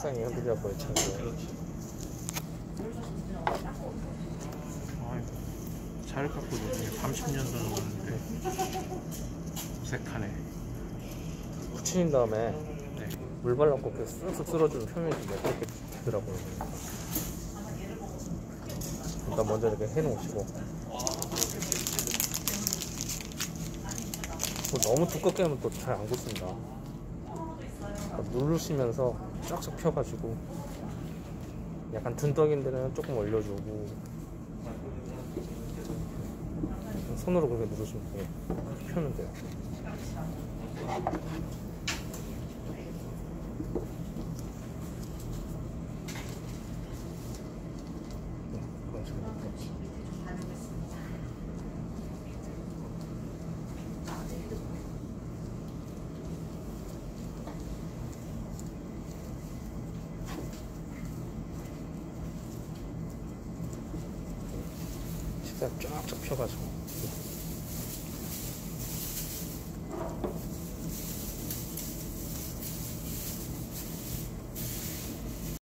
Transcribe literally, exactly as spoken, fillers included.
색상이 흔들려 보이죠. 그렇지. 아이고, 잘 깎고 있네. 삼십 년 전인데 어색하네. 붙인 다음에 네. 물 발라고 이렇게 쓱쓱 쓸어주는 표면이 그렇게 되더라고요. 일단 먼저 이렇게 해놓으시고, 너무 두껍게 하면 또 잘 안 굳습니다. 그러니까 누르시면서 쫙쫙 펴가지고 약간 둔떡인 데는 조금 올려주고, 손으로 그렇게 누르시면 돼요. 이렇게 펴면 돼요. 식사 쫙쫙 펴가지고